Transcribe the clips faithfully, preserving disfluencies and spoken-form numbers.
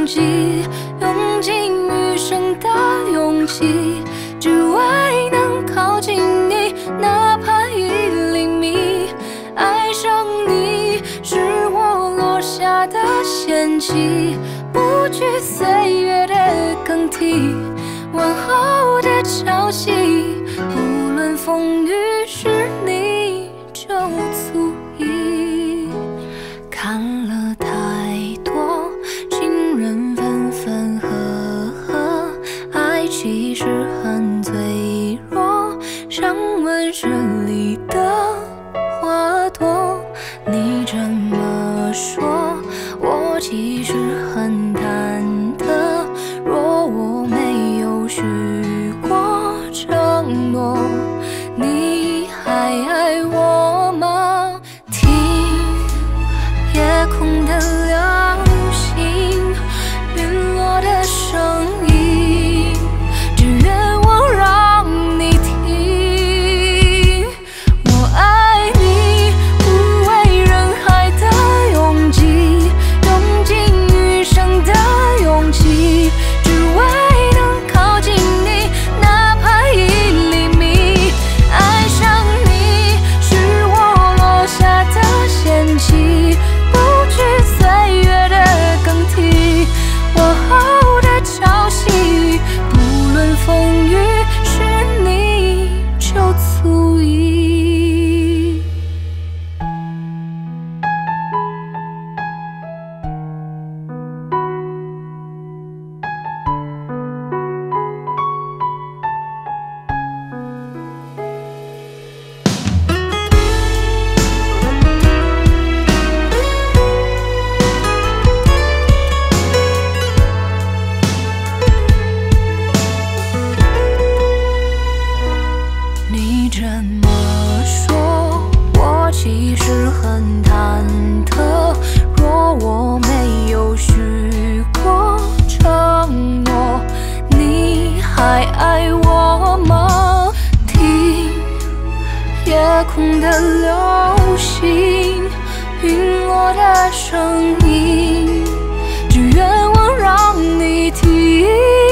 拥挤，用尽余生的勇气，只为能靠近你，哪怕一厘米。爱上你是我落下的陷阱，不惧岁月的更替，往后的潮汐，不论风雨是你就足矣。看了太多情人分分合合，爱其实很脆弱，像温室里的花朵。你这么说，我其实很忐忑，若我没有许过承诺，你还爱我吗？听夜空的流星，陨落的声音，只愿我让你听。我爱你，不为人海的拥挤，用尽余生的勇气，只为能靠近你，哪怕一厘米。爱上你是我落下的陷阱，不惧岁月的更替，往后的潮汐，不论风雨是你就足矣。你这么说，我其实很忐忑，若我没有许过承诺，你还爱我吗？听夜空的流星，陨落的声音，只愿我让你听。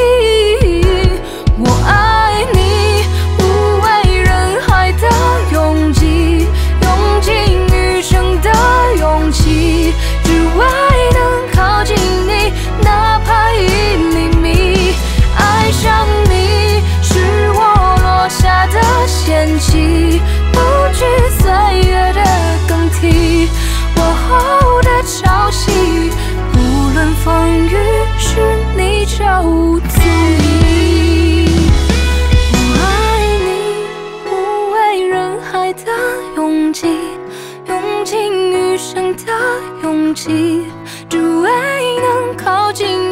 我爱你，不为人海的拥挤，用尽余生的勇气，只为能靠近你，哪怕一厘米。爱上你是我落下的陷阱，不惧岁月的更替，往后的潮汐，不论风雨是你就足矣。我爱你，不为人海的拥挤，用尽余生的勇气，只为能靠近